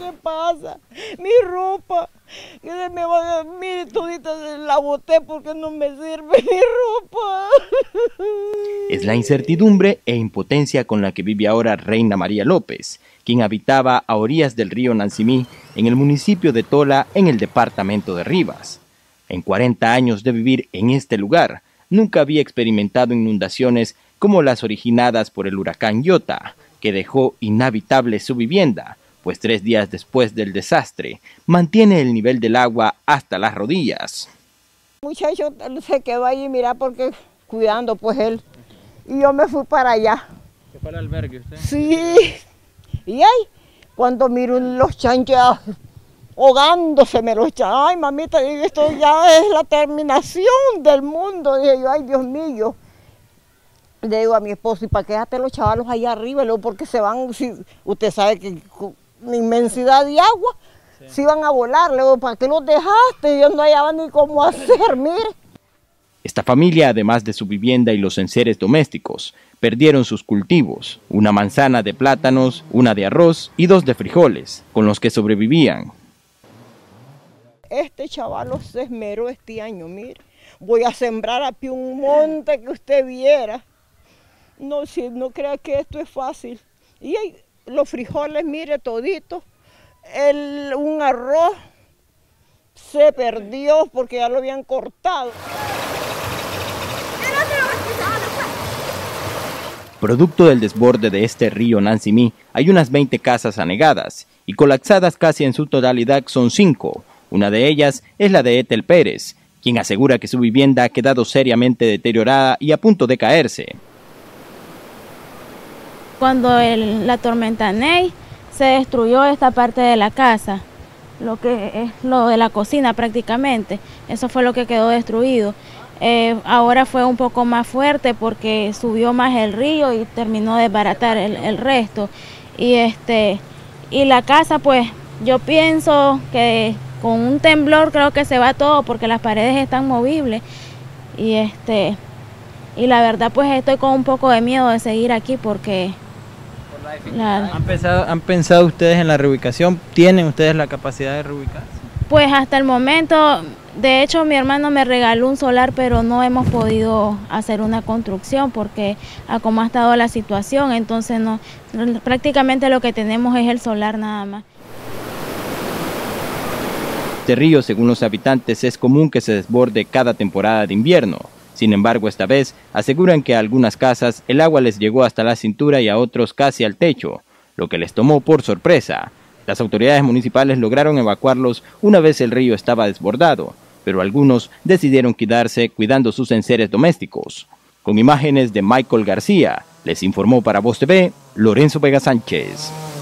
¿qué pasa? Mi ropa, que me va, mire, todita la boté porque no me sirve mi ropa. Es la incertidumbre e impotencia con la que vive ahora Reina María López, quien habitaba a orillas del río Nancimí, en el municipio de Tola, en el departamento de Rivas. En 40 años de vivir en este lugar, nunca había experimentado inundaciones como las originadas por el huracán Iota, que dejó inhabitable su vivienda, pues 3 días después del desastre, mantiene el nivel del agua hasta las rodillas. El muchacho se quedó allí, mira, porque cuidando pues él, y yo me fui para allá. ¿Qué fue al albergue usted? Sí, y ahí, cuando miro los chanchos ahogándose, me los chanchos, ay mamita, esto ya es la terminación del mundo, dije yo, ay Dios mío. Le digo a mi esposo, ¿y para qué dejaste los chavalos allá arriba? Luego porque se van, si, usted sabe que con la inmensidad de agua, sí, se iban a volar. Luego, ¿para qué los dejaste? Yo no hallaba ni cómo hacer, mire. Esta familia, además de su vivienda y los enseres domésticos, perdieron sus cultivos, una manzana de plátanos, una de arroz y 2 de frijoles, con los que sobrevivían. Este chavalo se esmeró este año, mire. Voy a sembrar aquí un monte que usted viera. No, si no crea que esto es fácil. Y hay los frijoles, mire, toditos. Un arroz se perdió porque ya lo habían cortado. Producto del desborde de este río Nancimí, hay unas 20 casas anegadas y colapsadas casi en su totalidad son 5. Una de ellas es la de Ethel Pérez, quien asegura que su vivienda ha quedado seriamente deteriorada y a punto de caerse. Cuando la tormenta Ney se destruyó esta parte de la casa, lo que es lo de la cocina prácticamente, eso fue lo que quedó destruido. Ahora fue un poco más fuerte porque subió más el río y terminó de desbaratar el resto. Y la casa, pues yo pienso que con un temblor creo que se va todo porque las paredes están movibles. Y la verdad pues estoy con un poco de miedo de seguir aquí porque... ¿Han pensado ustedes en la reubicación? ¿Tienen ustedes la capacidad de reubicarse? Pues hasta el momento, de hecho mi hermano me regaló un solar, pero no hemos podido hacer una construcción porque a cómo ha estado la situación, entonces no, prácticamente lo que tenemos es el solar nada más. Este río, según los habitantes, es común que se desborde cada temporada de invierno. Sin embargo, esta vez aseguran que a algunas casas el agua les llegó hasta la cintura y a otros casi al techo, lo que les tomó por sorpresa. Las autoridades municipales lograron evacuarlos una vez el río estaba desbordado, pero algunos decidieron quedarse cuidando sus enseres domésticos. Con imágenes de Michael García, les informó para Voz TV, Lorenzo Vega Sánchez.